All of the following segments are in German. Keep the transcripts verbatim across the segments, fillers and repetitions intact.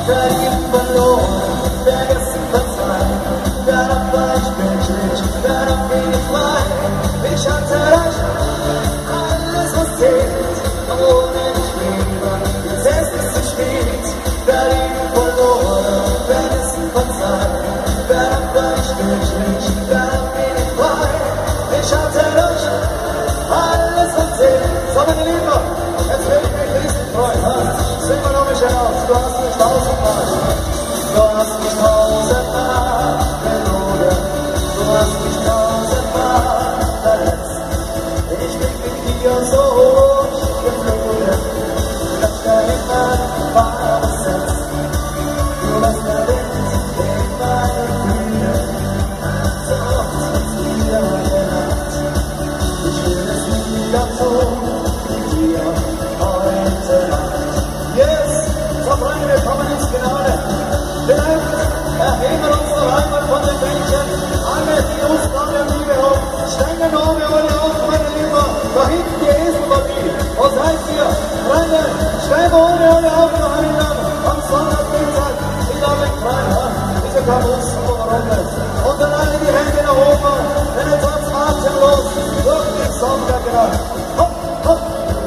verliebt, verloren, vergessen, verzeihen. Danach war ich menschlich, danach bin ich frei. Ich hatte recht, alles was zählt, ohne dich lebe, jetzt ist es zu spät. Verliebt, verloren, vergessen, verzeihen. Danach war ich menschlich, danach bin ich frei. Ich hatte recht, alles was zählt. So, meine Lieben, jetzt will ich mich riesig freuen. Sing mal noch mich hinaus, du hast mich tausendmal, du hast mich tausendmal belogen, du hast mich tausendmal verletzt. Ich bin mit dir so hoch geflogen, dass der Himmel war besetzt. Du warst der Wind in meinen Flügeln, so oft wird's wieder gelangt. Ich will es wieder tun, mit dir heute Nacht. Yes, so Freunde, wir kommen ins Finale. Vielleicht erheben wir uns noch einmal von den Bänkchen. Alle, die uns da der Liebe haben, steigen oben alle auf, meine Lieben. Da hinten die Eselpartie. Wo seid ihr? Freunde, steigen ohne alle auf nach hinten. Am Sonntagmittag, die Damen frei. Diese Kabus runter. Und dann alle die Hände nach oben. Denn jetzt hat's atemlos durch den Sonntag gedacht. Hopp, hopp.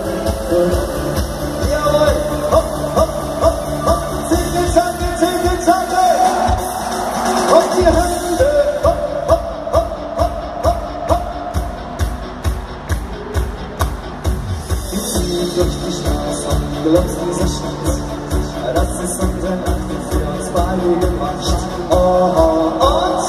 Jawohl. Hopp, hopp, hopp, hopp. Zicke, zacke, zicke, zacke. Und die Hände. Hopp, hopp, hopp, hopp, hopp, hopp. Wir ziehen durch die Straße und glotzt diese Stadt. Das ist unsere Nacht, die für uns beide gemacht. Oh, oh, und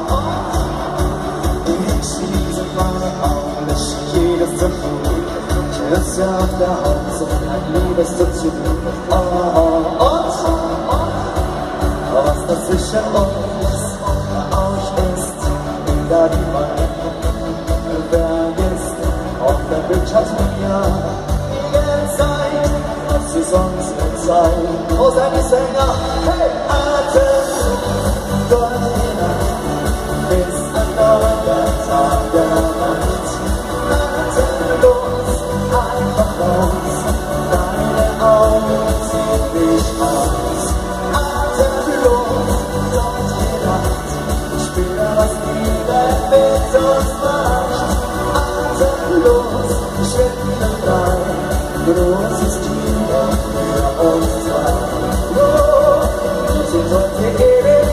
die Menschen waren augenblick jedes zu tun. Küsse auf der Haut, so ein Liebes dazu. Oh, oh, und was das zwischen uns auch ist, wieder die Wahl. Vergisst auf der Bildschirm mir die Zeit, was sie sonst nicht sein. Wo seid ihr Sänger? Hey! Atem dort hinein, bis ein neuer Tag erwacht. Atemlos, einfach raus, deine Augen ziehen dich aus. Atemlos, dort hinein, spür, was Liebe mit uns macht. Atemlos, schwimmen frei, groß ist Liebe für uns zwei. Oh, wir sind heute ewig,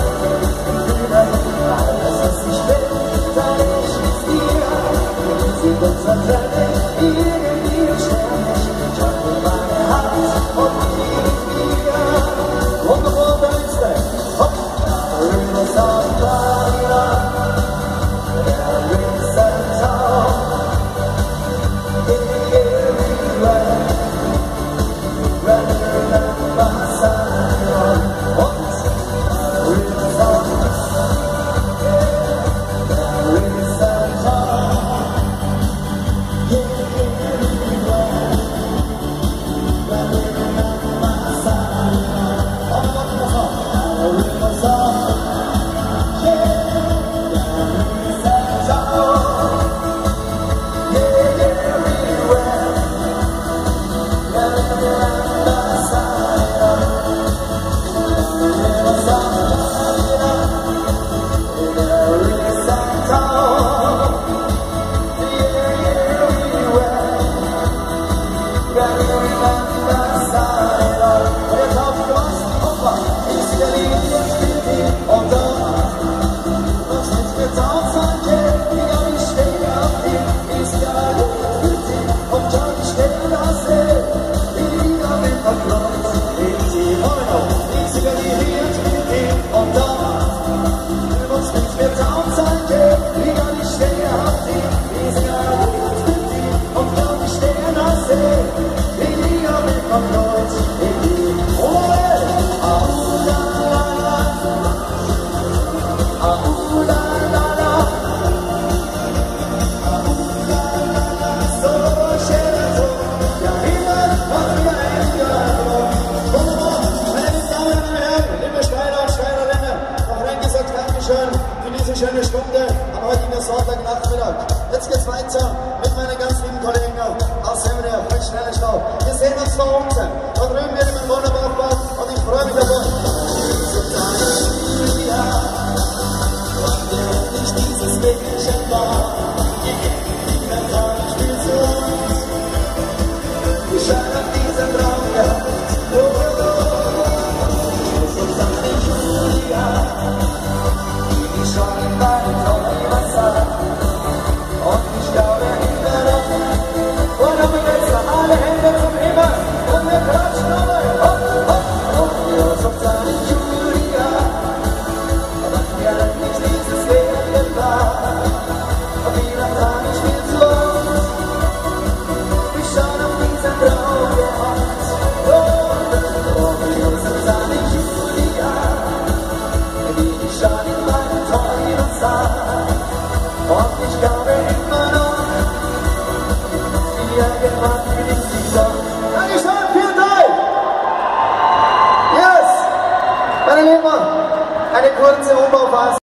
alles was ich will, teile ich mit dir. Wir sind uns verträglich, irgendwie ständig, schon in meine Hand und lieb dir. Wunderbar, der Nächste, hopp, Rivers of Florida, der Riesentraum, everywhere, rather than my side, und Rivers of schöne Stunde am heutigen Sonntagnachmittag. Jetzt geht's weiter mit meinen ganz lieben Kollegen aus Hemmerich, mit Schnellestaub. Wir sehen uns da unten. Da drüben wird immer ein wunderbarer Bad und ich freue mich auf euch. Meine Lieben, eine kurze Umbauphase.